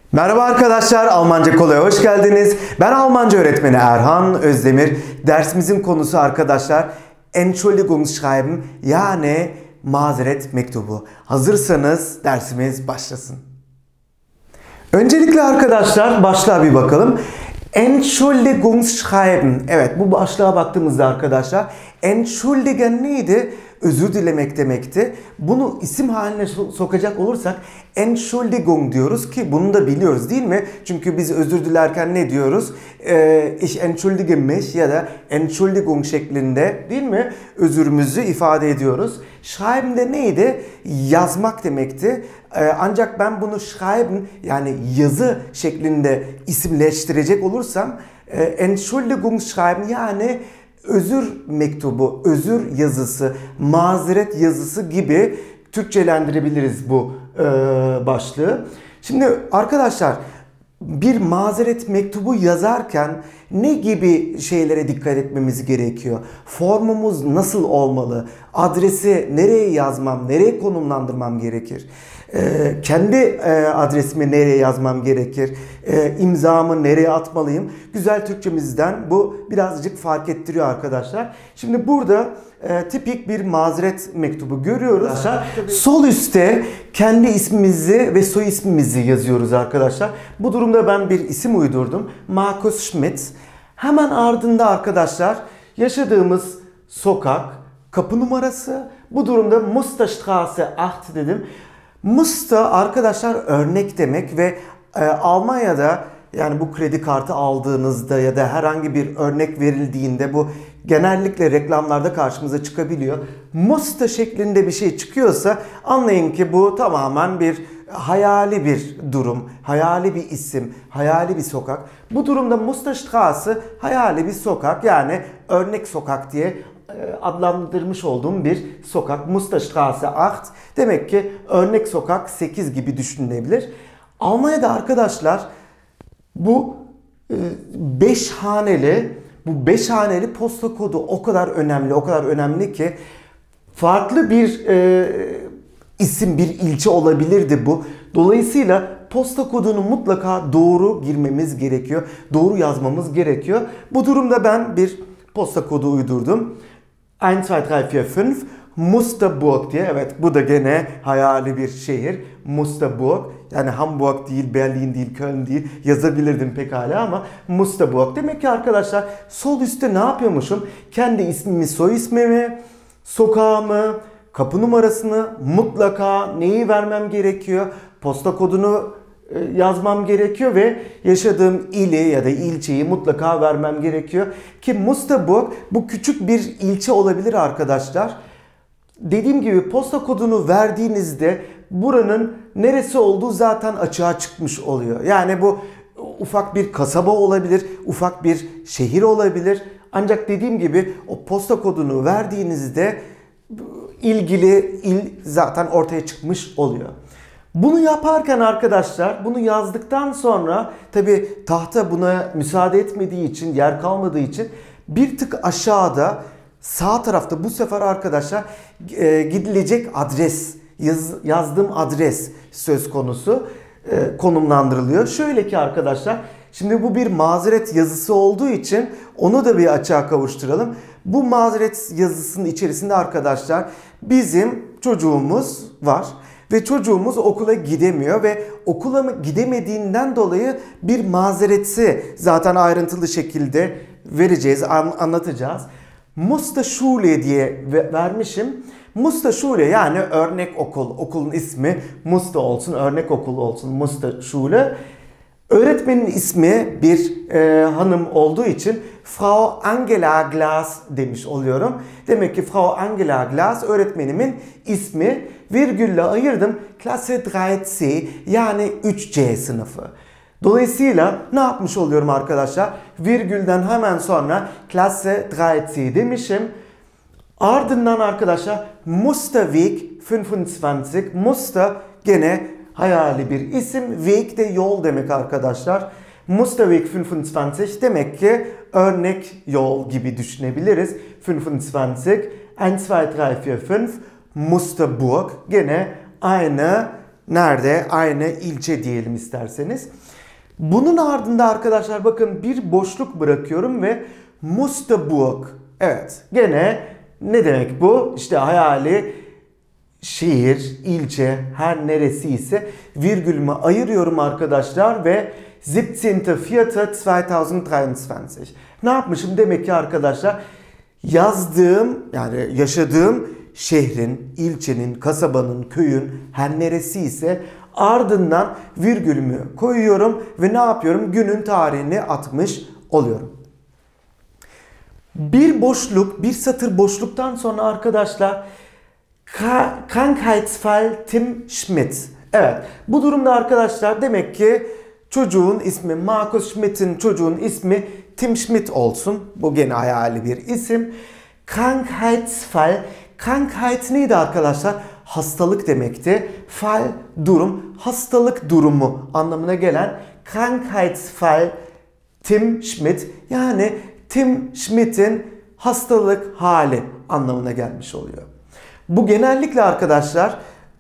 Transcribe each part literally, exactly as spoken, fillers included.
Merhaba arkadaşlar, Almanca Kolay'a hoş geldiniz. Ben Almanca öğretmeni Erhan Özdemir. Dersimizin konusu arkadaşlar Entschuldigungsschreiben, yani mazeret mektubu. Hazırsanız dersimiz başlasın. Öncelikle arkadaşlar başlığa bir bakalım. Entschuldigungsschreiben. Evet, bu başlığa baktığımızda arkadaşlar Entschuldigen neydi? Özür dilemek demekti. Bunu isim haline sokacak olursak Entschuldigung diyoruz ki bunu da biliyoruz değil mi? Çünkü biz özür dilerken ne diyoruz? Ee, ich entschuldige mich ya da Entschuldigung şeklinde değil mi? Özürümüzü ifade ediyoruz. Schreiben de neydi? Yazmak demekti. Ee, ancak ben bunu schreiben yani yazı şeklinde isimleştirecek olursam e, Entschuldigungsschreiben yani özür mektubu, özür yazısı, mazeret yazısı gibi Türkçelendirebiliriz bu e, başlığı. Şimdi arkadaşlar bir mazeret mektubu yazarken ne gibi şeylere dikkat etmemiz gerekiyor? Formumuz nasıl olmalı? Adresi nereye yazmam, nereye konumlandırmam gerekir? Ee, kendi e, adresimi nereye yazmam gerekir? Ee, imzamı nereye atmalıyım? Güzel Türkçemizden bu birazcık fark ettiriyor arkadaşlar. Şimdi burada e, tipik bir mazeret mektubu görüyoruz. Arkadaşlar, sol üstte kendi ismimizi ve soy ismimizi yazıyoruz arkadaşlar. Bu durumda ben bir isim uydurdum. Markus Schmidt. Hemen ardında arkadaşlar yaşadığımız sokak, kapı numarası. Bu durumda Musterstraße acht dedim. Muster arkadaşlar örnek demek ve e, Almanya'da yani bu kredi kartı aldığınızda ya da herhangi bir örnek verildiğinde bu genellikle reklamlarda karşımıza çıkabiliyor. Muster şeklinde bir şey çıkıyorsa anlayın ki bu tamamen bir hayali bir durum, hayali bir isim, hayali bir sokak. Bu durumda Musterstraße hayali bir sokak yani örnek sokak diye adlandırmış olduğum bir sokak. Musterstraße acht demek ki örnek sokak sekiz gibi düşünülebilir. Almanya'da arkadaşlar bu beş haneli bu beş haneli posta kodu o kadar önemli, o kadar önemli ki farklı bir e, isim, bir ilçe olabilirdi bu. Dolayısıyla posta kodunu mutlaka doğru girmemiz gerekiyor. Doğru yazmamız gerekiyor. Bu durumda ben bir posta kodu uydurdum. bir, iki, üç, dört, beş Musterburg diye. Evet, bu da gene hayali bir şehir. Musterburg. Yani Hamburg değil, Berlin değil, Köln değil. Yazabilirdim pekala ama Musterburg. Demek ki arkadaşlar sol üstte ne yapıyormuşum? Kendi ismimi, soy ismimi, sokağımı, kapı numarasını mutlaka neyi vermem gerekiyor? Posta kodunu yazmam gerekiyor ve yaşadığım ili ya da ilçeyi mutlaka vermem gerekiyor. Ki Musterburg bu küçük bir ilçe olabilir arkadaşlar. Dediğim gibi posta kodunu verdiğinizde buranın neresi olduğu zaten açığa çıkmış oluyor. Yani bu ufak bir kasaba olabilir, ufak bir şehir olabilir. Ancak dediğim gibi o posta kodunu verdiğinizde ilgili il zaten ortaya çıkmış oluyor. Bunu yaparken arkadaşlar, bunu yazdıktan sonra tabi tahta buna müsaade etmediği için, yer kalmadığı için bir tık aşağıda sağ tarafta bu sefer arkadaşlar e, gidilecek adres, yaz, yazdığım adres söz konusu e, konumlandırılıyor. Şöyle ki arkadaşlar, şimdi bu bir mazeret yazısı olduğu için onu da bir açığa kavuşturalım. Bu mazeret yazısının içerisinde arkadaşlar bizim çocuğumuz var. Ve çocuğumuz okula gidemiyor ve okula gidemediğinden dolayı bir mazereti zaten ayrıntılı şekilde vereceğiz, anlatacağız. Musterschule diye vermişim. Musterschule yani örnek okul. Okulun ismi Muster olsun, örnek okul olsun, Musterschule. Öğretmenin ismi bir e, hanım olduğu için Frau Angela Glas demiş oluyorum. Demek ki Frau Angela Glas öğretmenimin ismi. Virgülle ayırdım. Klasse üç C yani üç C sınıfı. Dolayısıyla ne yapmış oluyorum arkadaşlar? Virgülden hemen sonra Klasse üç C demişim. Ardından arkadaşlar Musterweg yirmi beş. Muster gene hayali bir isim. Weg de yol demek arkadaşlar. Musterweg yirmi beş demek ki örnek yol gibi düşünebiliriz. yirmi beş. bir, iki, üç, dört, beş Musterburg gene aynı Nerede? Aynı ilçe diyelim isterseniz. Bunun ardında arkadaşlar bakın bir boşluk bırakıyorum ve Musterburg. Evet, gene ne demek bu? İşte hayali şehir, ilçe, her neresi ise virgülümü ayırıyorum arkadaşlar ve siebzehnter vierter zweitausenddreiundzwanzig. Ne yapmışım? Demek ki arkadaşlar yazdığım yani yaşadığım şehrin, ilçenin, kasabanın, köyün her neresi ise ardından virgülümü koyuyorum ve ne yapıyorum? Günün tarihini atmış oluyorum. Bir boşluk, bir satır boşluktan sonra arkadaşlar Krankheitsfall Tim Schmidt. Evet, bu durumda arkadaşlar demek ki çocuğun ismi Markus Schmidt'in çocuğun ismi Tim Schmidt olsun. Bu gene hayali bir isim. Krankheitsfall. Krankheit neydi arkadaşlar? Hastalık demekti. Fall durum, hastalık durumu anlamına gelen Krankheitsfall Tim Schmidt. Yani Tim Schmidt'in hastalık hali anlamına gelmiş oluyor. Bu genellikle arkadaşlar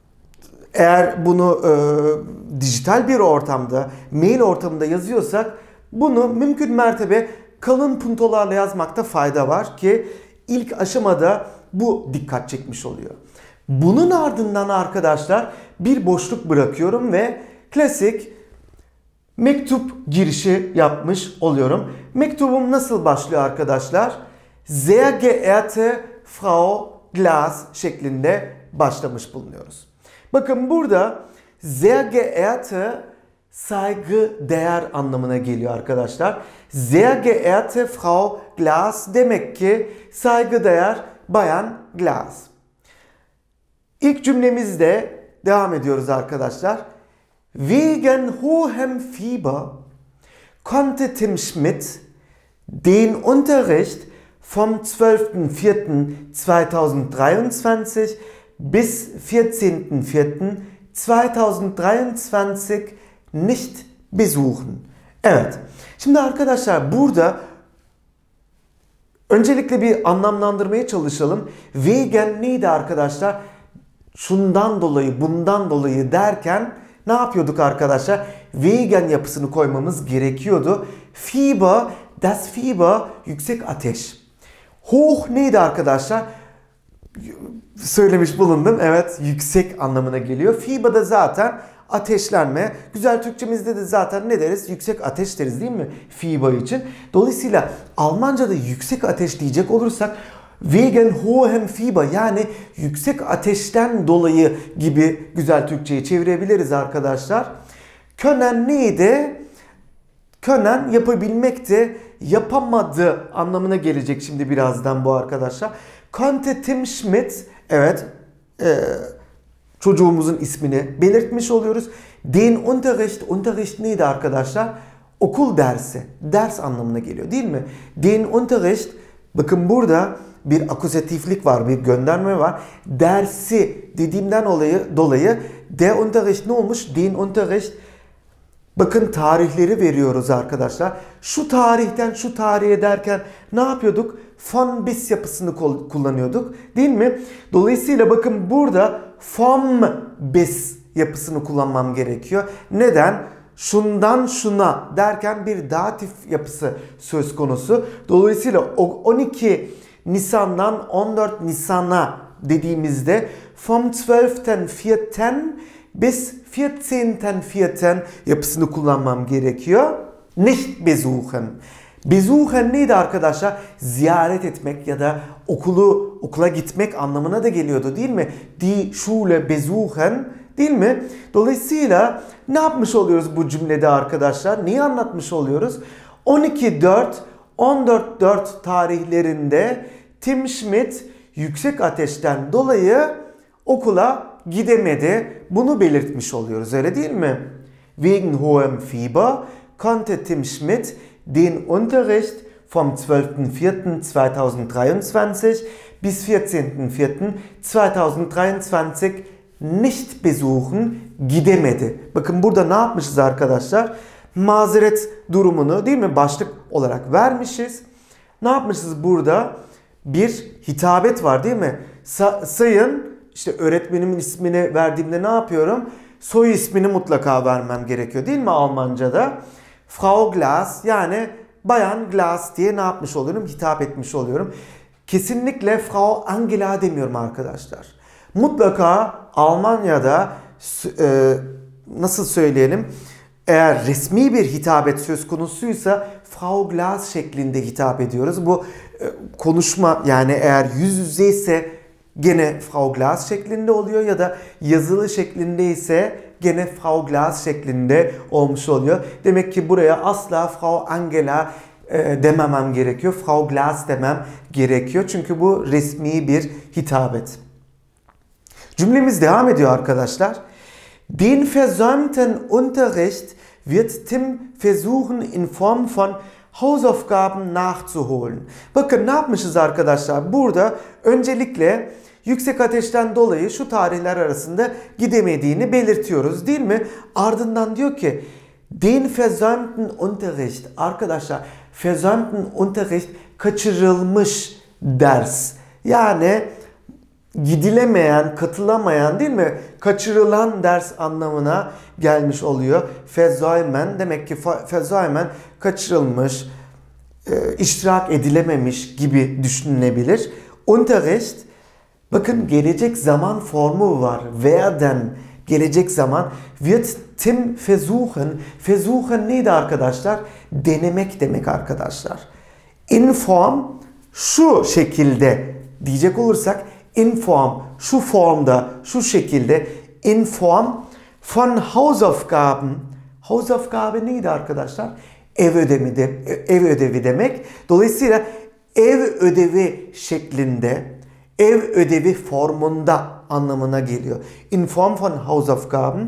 eğer bunu e, dijital bir ortamda, mail ortamında yazıyorsak bunu mümkün mertebe kalın puntolarla yazmakta fayda var ki ilk aşamada bu dikkat çekmiş oluyor. Bunun ardından arkadaşlar bir boşluk bırakıyorum ve klasik mektup girişi yapmış oluyorum. Mektubum nasıl başlıyor arkadaşlar? Sehr geehrte Frau Glas şeklinde başlamış bulunuyoruz. Bakın burada sehr geehrte saygıdeğer anlamına geliyor arkadaşlar. Sehr geehrte Frau Glas demek ki saygıdeğer Bayan Glas. İlk cümlemizde devam ediyoruz arkadaşlar. Wegen hohem Fieber konnte Tim Schmidt den Unterricht vom zwölften vierten zweitausenddreiundzwanzig bis vierzehnten vierten zweitausenddreiundzwanzig nicht besuchen. Evet. Şimdi arkadaşlar burada öncelikle bir anlamlandırmaya çalışalım. Wegen neydi arkadaşlar? Şundan dolayı, bundan dolayı derken ne yapıyorduk arkadaşlar? Wegen yapısını koymamız gerekiyordu. Fieber, das Fieber, yüksek ateş. Hoch neydi arkadaşlar? Söylemiş bulundum. Evet, yüksek anlamına geliyor. Fieber da zaten ateşlenme. Güzel Türkçemizde de zaten ne deriz? Yüksek ateş deriz değil mi? Fieber için. Dolayısıyla Almanca'da yüksek ateş diyecek olursak wegen hohem Fieber yani yüksek ateşten dolayı gibi güzel Türkçeyi çevirebiliriz arkadaşlar. Können neydi? Können yapabilmekti, yapamadı anlamına gelecek şimdi birazdan bu arkadaşlar. Konnte Tim Schmidt, evet e, çocuğumuzun ismini belirtmiş oluyoruz. Den Unterricht, Unterricht neydi arkadaşlar? Okul dersi, ders anlamına geliyor değil mi? Den Unterricht, bakın burada bir akuzatiflik var, bir gönderme var. Dersi dediğimden dolayı, dolayı der Unterricht ne olmuş? Den Unterricht. Bakın tarihleri veriyoruz arkadaşlar. Şu tarihten şu tarihe derken ne yapıyorduk? Von bis yapısını kullanıyorduk değil mi? Dolayısıyla bakın burada vom bis yapısını kullanmam gerekiyor. Neden? Şundan şuna derken bir datif yapısı söz konusu. Dolayısıyla on iki Nisan'dan on dört Nisan'a dediğimizde vom zwölften vierten bis vierzehnten vierten yapısını kullanmam gerekiyor. Nicht besuchen. Besuchen neydi arkadaşlar? Ziyaret etmek ya da okulu okula gitmek anlamına da geliyordu değil mi? Die Schule besuchen değil mi? Dolayısıyla ne yapmış oluyoruz bu cümlede arkadaşlar? Neyi anlatmış oluyoruz? on iki dört on dört dört tarihlerinde Tim Schmidt yüksek ateşten dolayı okula gidemedi. Bunu belirtmiş oluyoruz öyle değil mi? Wegen hohem Fieber konnte Tim Schmidt den Unterricht vom zwölften vierten zweitausenddreiundzwanzig bis vierzehnten vierten zweitausenddreiundzwanzig nicht besuchen, gidemedi. Bakın burada ne yapmışız arkadaşlar? Mazeret durumunu değil mi başlık olarak vermişiz. Ne yapmışız burada? Bir hitabet var değil mi? Sa sayın işte öğretmenimin ismini verdiğimde ne yapıyorum? soy ismini mutlaka vermem gerekiyor değil mi Almanca'da? Frau Glas, yani Bayan Glas diye ne yapmış oluyorum? Hitap etmiş oluyorum. Kesinlikle Frau Angela demiyorum arkadaşlar. Mutlaka Almanya'da e, nasıl söyleyelim? Eğer resmi bir hitabet söz konusuysa Frau Glas şeklinde hitap ediyoruz. Bu e, konuşma, yani eğer yüz yüze ise gene Frau Glas şeklinde oluyor ya da yazılı şeklinde ise gene Frau Glas şeklinde olmuş oluyor. Demek ki buraya asla Frau Angela e, dememem gerekiyor. Frau Glas demem gerekiyor. Çünkü bu resmi bir hitabet. Cümlemiz devam ediyor arkadaşlar. Den versäumten Unterricht wird Tim versuchen in Form von Hausaufgaben nachzuholen. Bakın ne yapmışız arkadaşlar? Burada öncelikle yüksek ateşten dolayı şu tarihler arasında gidemediğini belirtiyoruz değil mi? Ardından diyor ki den versäumten Unterricht. Arkadaşlar versäumten Unterricht kaçırılmış ders. Yani gidilemeyen, katılamayan değil mi? Kaçırılan ders anlamına gelmiş oluyor. Versäumen demek ki versäumen kaçırılmış, e, iştirak edilememiş gibi düşünülebilir. Unterricht, bakın gelecek zaman formu var. Werden, gelecek zaman. Wird Tim versuchen. Versuchen neydi arkadaşlar? Denemek demek arkadaşlar. In form şu şekilde diyecek olursak in form, şu formda, şu şekilde, in form von Hausaufgaben. Hausaufgabe neydi arkadaşlar? Ev ödevi, de, ev ödevi demek. Dolayısıyla ev ödevi şeklinde, ev ödevi formunda anlamına geliyor. In form von Hausaufgaben.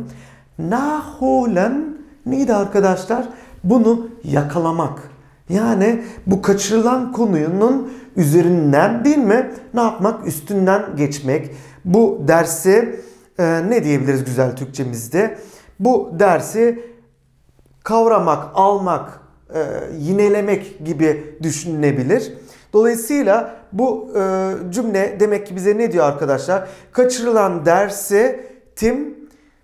Nachholen neydi arkadaşlar? Bunu yakalamak. Yani bu kaçırılan konunun üzerinden değil mi? Ne yapmak? Üstünden geçmek. Bu dersi e, ne diyebiliriz güzel Türkçemizde? Bu dersi kavramak, almak, e, yinelemek gibi düşünülebilir. Dolayısıyla bu e, cümle demek ki bize ne diyor arkadaşlar? Kaçırılan dersi Tim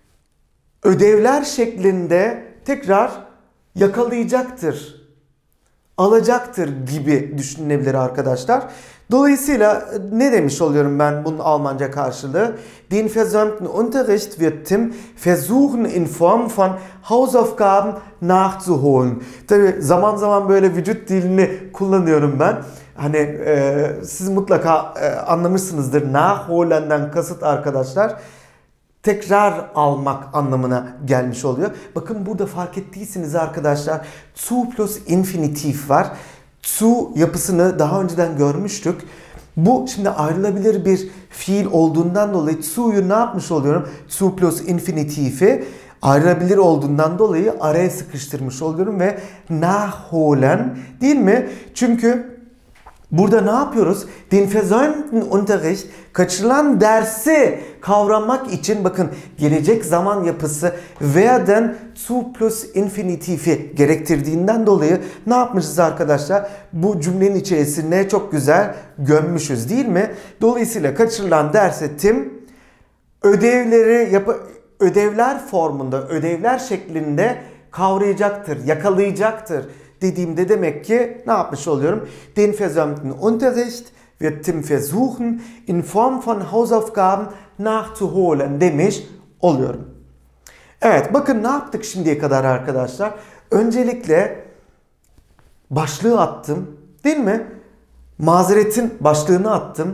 ödevler şeklinde tekrar yakalayacaktır, alacaktır gibi düşünülebilir arkadaşlar. Dolayısıyla ne demiş oluyorum ben bunun Almanca karşılığı? Den versäumten Unterricht wird Tim versuchen in Form von Hausaufgaben nachzuholen. Tabi zaman zaman böyle vücut dilini kullanıyorum ben. Hani e, siz mutlaka e, anlamışsınızdır. Nachholen'den kasıt arkadaşlar tekrar almak anlamına gelmiş oluyor. Bakın burada fark ettiyseniz arkadaşlar zu plus infinitif var. Zu yapısını daha önceden görmüştük. Bu şimdi ayrılabilir bir fiil olduğundan dolayı zu'yu ne yapmış oluyorum? Zu plus infinitifi ayrılabilir olduğundan dolayı araya sıkıştırmış oluyorum ve nachholen değil mi? Çünkü burada ne yapıyoruz? Den versäumten Unterricht, kaçırılan dersi kavramak için bakın gelecek zaman yapısı werden zu plus infinitifi gerektirdiğinden dolayı ne yapmışız arkadaşlar? Bu cümlenin içerisine çok güzel gömmüşüz değil mi? Dolayısıyla kaçırılan dersi Tim ödevleri yapı ödevler formunda, ödevler şeklinde kavrayacaktır, yakalayacaktır dediğimde demek ki ne yapmış oluyorum? Den versäumten Unterricht wird Tim versuchen in Form von Hausaufgaben nachzuholen demiş oluyorum. Evet, bakın ne yaptık şimdiye kadar arkadaşlar? Öncelikle başlığı attım değil mi? Mazeretin başlığını attım.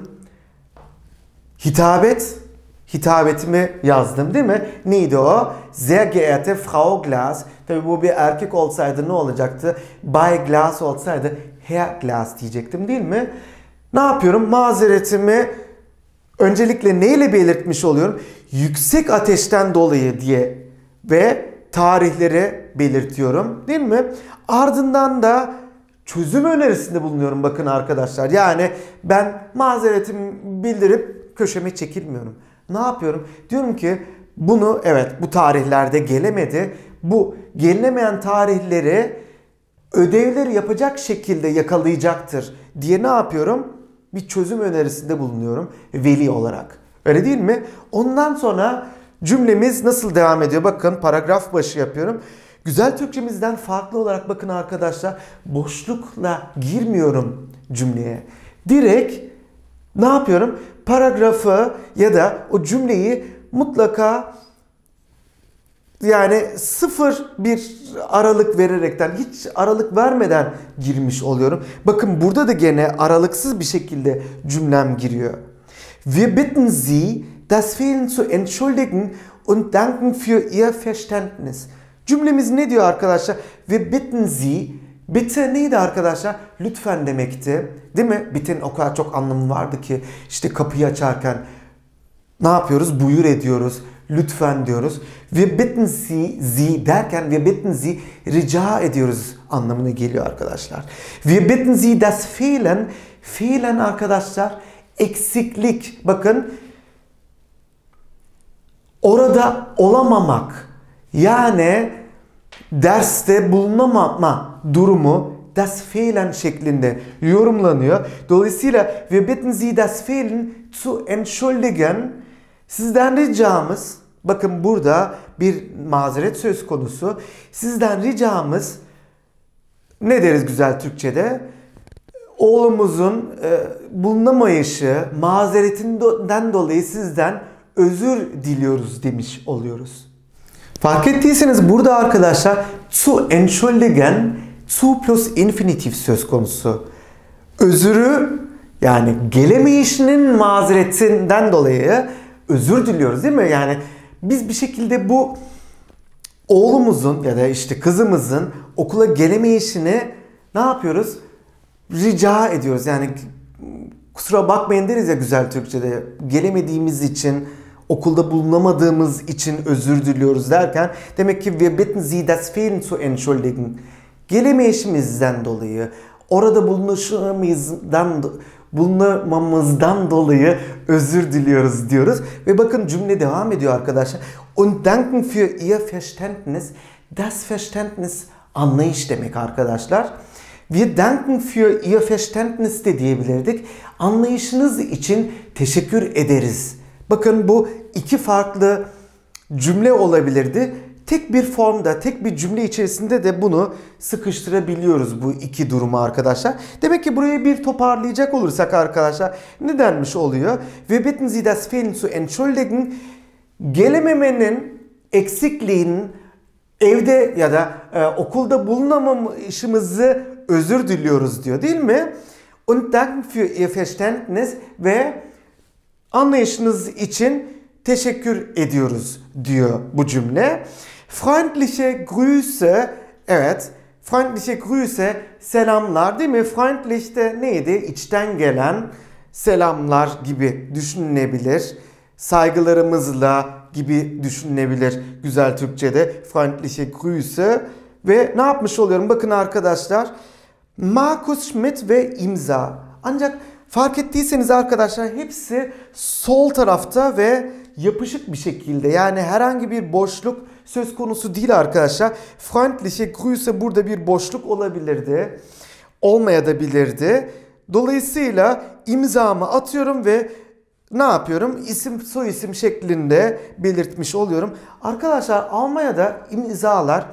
Hitabet, hitabetimi yazdım değil mi? Neydi o? Sehr geehrte Frau Glas. Tabi bu bir erkek olsaydı ne olacaktı? Bay Glas olsaydı Herr Glas diyecektim değil mi? Ne yapıyorum? Mazeretimi öncelikle neyle belirtmiş oluyorum? Yüksek ateşten dolayı diye ve tarihleri belirtiyorum değil mi? Ardından da çözüm önerisinde bulunuyorum bakın arkadaşlar. Yani ben mazeretimi bildirip köşeme çekilmiyorum. Ne yapıyorum? Diyorum ki bunu evet bu tarihlerde gelemedi. Bu gelinemeyen tarihleri ödevleri yapacak şekilde yakalayacaktır diye ne yapıyorum? Bir çözüm önerisinde bulunuyorum veli olarak. Öyle değil mi? Ondan sonra cümlemiz nasıl devam ediyor? Bakın paragraf başı yapıyorum. Güzel Türkçemizden farklı olarak bakın arkadaşlar, boşlukla girmiyorum cümleye. Direkt ne yapıyorum? Paragrafı ya da o cümleyi mutlaka yani sıfır bir aralık vererekten, hiç aralık vermeden girmiş oluyorum. Bakın burada da gene aralıksız bir şekilde cümlem giriyor. Wir bitten Sie, das Fehlen zu entschuldigen und danken für Ihr Verständnis. Cümlemiz ne diyor arkadaşlar? Wir bitten Sie, bitte neydi arkadaşlar? Lütfen demekti. Değil mi? Bitte'nin o kadar çok anlamı vardı ki işte kapıyı açarken ne yapıyoruz? Buyur ediyoruz. Lütfen diyoruz. Wir bitten Sie, Sie derken wir bitten Sie rica ediyoruz anlamına geliyor arkadaşlar. Wir bitten Sie das Fehlen. Fehlen arkadaşlar eksiklik. Bakın orada olamamak. Yani derste bulunamama durumu das Fehlen şeklinde yorumlanıyor. Dolayısıyla wir bitten Sie das Fehlen zu entschuldigen. Sizden ricamız, bakın burada bir mazeret söz konusu. Sizden ricamız ne deriz güzel Türkçe'de? Oğlumuzun e, bulunamayışı, mazeretinden dolayı sizden özür diliyoruz demiş oluyoruz. Fark ettiyseniz burada arkadaşlar zu entschuldigen, zu plus infinitif söz konusu. Özürü yani gelemeyişinin mazeretinden dolayı özür diliyoruz değil mi? Yani biz bir şekilde bu oğlumuzun ya da işte kızımızın okula gelemeyişini ne yapıyoruz? Rica ediyoruz. Yani kusura bakmayın deriz ya güzel Türkçe'de. Gelemediğimiz için, okulda bulunamadığımız için özür diliyoruz derken demek ki wir bitten Sie das Fehlen zu entschuldigen. Gelemeyişimizden dolayı, orada bulunuşumuzdan bulunmamızdan dolayı özür diliyoruz diyoruz. Ve bakın cümle devam ediyor arkadaşlar. Und danken für Ihr Verständnis. Das Verständnis anlayış demek arkadaşlar. Wir danken für Ihr Verständnis de diyebilirdik. Anlayışınız için teşekkür ederiz. Bakın bu iki farklı cümle olabilirdi. Tek bir formda, tek bir cümle içerisinde de bunu sıkıştırabiliyoruz bu iki durumu arkadaşlar. Demek ki burayı bir toparlayacak olursak arkadaşlar ne denmiş oluyor? Wir bitten Sie das Fehlen zu entschuldigen. Gelememenin, eksikliğinin evde ya da e, okulda bulunamamışımızı özür diliyoruz diyor değil mi? Und danken für Ihr Verständnis ve anlayışınız için teşekkür ediyoruz diyor bu cümle. Freundliche Grüße, evet, freundliche Grüße selamlar değil mi? Freundlich de neydi? İçten gelen selamlar gibi düşünülebilir. Saygılarımızla gibi düşünülebilir güzel Türkçe'de. Freundliche Grüße ve ne yapmış oluyorum? Bakın arkadaşlar, Markus Schmidt ve imza. Ancak fark ettiyseniz arkadaşlar hepsi sol tarafta ve yapışık bir şekilde. Yani herhangi bir boşluk söz konusu değil arkadaşlar. Freundliche Grüße burada bir boşluk olabilirdi. Olmayabilirdi. Dolayısıyla imzamı atıyorum ve ne yapıyorum? İsim soyisim şeklinde belirtmiş oluyorum. Arkadaşlar Almanya'da imzalar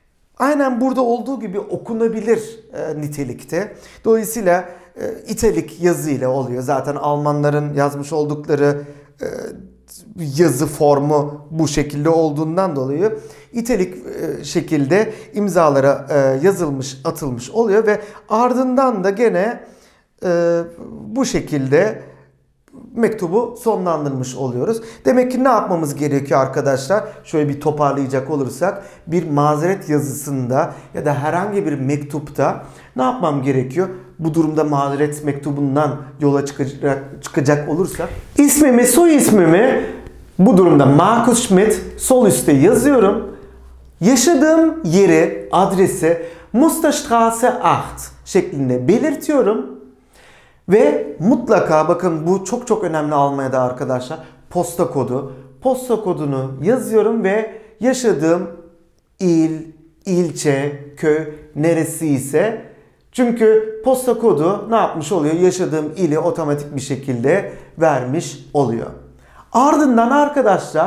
aynen burada olduğu gibi okunabilir e, nitelikte. Dolayısıyla e, italik yazı ile oluyor. Zaten Almanların yazmış oldukları e, yazı formu bu şekilde olduğundan dolayı italik e, şekilde imzalara e, yazılmış, atılmış oluyor ve ardından da gene e, bu şekilde mektubu sonlandırmış oluyoruz. Demek ki ne yapmamız gerekiyor arkadaşlar? Şöyle bir toparlayacak olursak bir mazeret yazısında ya da herhangi bir mektupta ne yapmam gerekiyor? Bu durumda mazeret mektubundan yola çıkacak, çıkacak olursak ismimi, soy ismimi bu durumda Markus Schmidt sol üstte yazıyorum. Yaşadığım yeri, adresi Musterstraße acht şeklinde belirtiyorum. Ve mutlaka bakın bu çok çok önemli Almanya'da arkadaşlar. Posta kodu. Posta kodunu yazıyorum ve yaşadığım il, ilçe, köy neresi ise çünkü posta kodu ne yapmış oluyor? Yaşadığım ili otomatik bir şekilde vermiş oluyor. Ardından arkadaşlar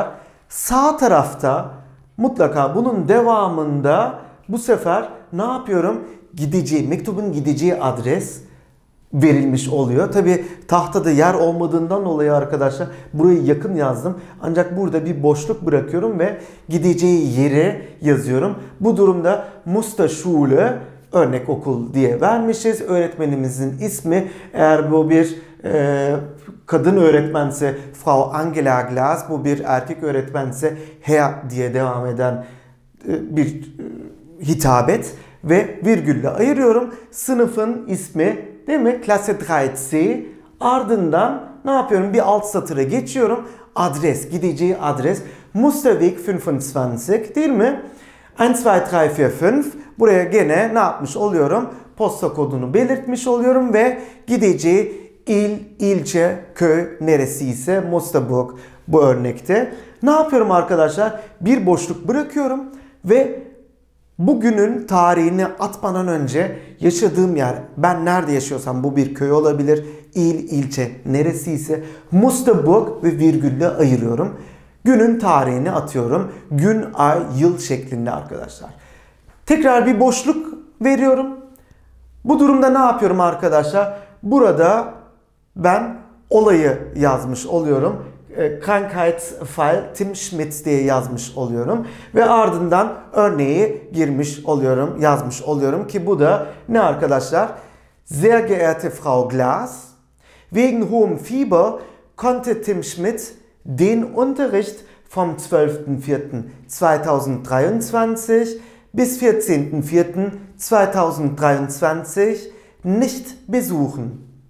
Sağ tarafta mutlaka bunun devamında bu sefer ne yapıyorum? Gideceği, mektubun gideceği adres verilmiş oluyor. Tabi tahtada yer olmadığından dolayı arkadaşlar burayı yakın yazdım. Ancak burada bir boşluk bırakıyorum ve gideceği yeri yazıyorum. Bu durumda Musterschule, örnek okul diye vermişiz. Öğretmenimizin ismi, eğer bu bir e, kadın öğretmense Frau Angela Glas, bu bir erkek öğretmense Herr diye devam eden e, bir e, hitabet ve virgülle ayırıyorum. Sınıfın ismi, değil mi? Klasse üç C. Ardından ne yapıyorum? Bir alt satıra geçiyorum. Adres, gideceği adres. Musterweg yirmi beş, değil mi? bir, iki, üç, dört, beş. Buraya gene ne yapmış oluyorum? Posta kodunu belirtmiş oluyorum ve gideceği il, ilçe, köy neresi ise Musterburg bu örnekte. Ne yapıyorum arkadaşlar? Bir boşluk bırakıyorum ve bugünün tarihini atmadan önce yaşadığım yer, ben nerede yaşıyorsam, bu bir köy olabilir, il, ilçe neresi ise Musterburg ve virgülle ayırıyorum. Günün tarihini atıyorum. Gün, ay, yıl şeklinde arkadaşlar. Tekrar bir boşluk veriyorum. Bu durumda ne yapıyorum arkadaşlar? Burada ben olayı yazmış oluyorum. Krankheitsfall Tim Schmidt diye yazmış oluyorum. Ve ardından örneği girmiş oluyorum, yazmış oluyorum ki bu da ne arkadaşlar? Sehr geehrte Frau Glas, wegen hohem Fieber konnte Tim Schmidt den Unterricht vom zwölften vierten zweitausenddreiundzwanzig bis vierzehnten vierten zweitausenddreiundzwanzig nicht besuchen.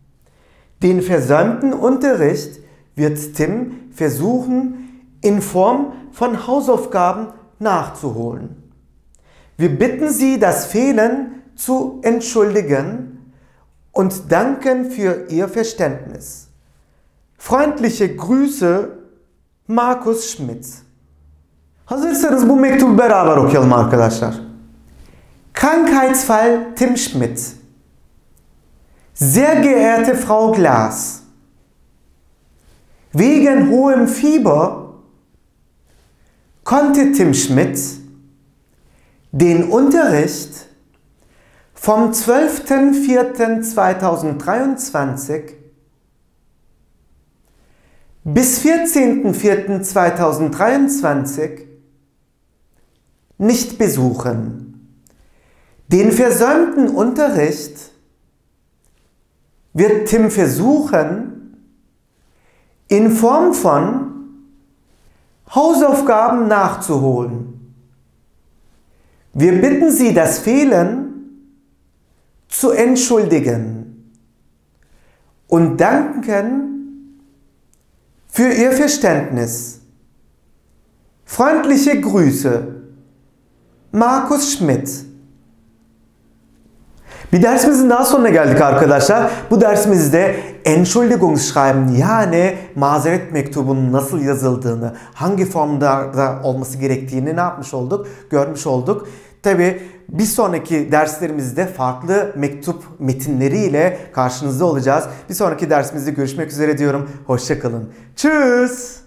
Den versäumten Unterricht wird Tim versuchen, in Form von Hausaufgaben nachzuholen. Wir bitten Sie, das Fehlen zu entschuldigen und danken für Ihr Verständnis. Freundliche Grüße, Markus Schmidt. Hazırsanız bu mektubu beraber okuyalım arkadaşlar. Krankheitsfall Tim Schmidt. Sehr geehrte Frau Glas, wegen hohem Fieber konnte Tim Schmidt den Unterricht vom zwölften vierten zweitausenddreiundzwanzig bis vierzehnten vierten zweitausenddreiundzwanzig nicht besuchen. Den versäumten Unterricht wird Tim versuchen, in Form von Hausaufgaben nachzuholen. Wir bitten Sie, das Fehlen zu entschuldigen und danken für Ihr Verständnis. Freundliche Grüße, Markus Schmidt. Bir dersimizin daha sonuna geldik arkadaşlar. Bu dersimizde Entschuldigungsschreiben, yani mazeret mektubunun nasıl yazıldığını, hangi formda olması gerektiğini ne yapmış olduk? Görmüş olduk. Tabi bir sonraki derslerimizde farklı mektup metinleriyle karşınızda olacağız. Bir sonraki dersimizde görüşmek üzere diyorum. Hoşça kalın. Tschüss.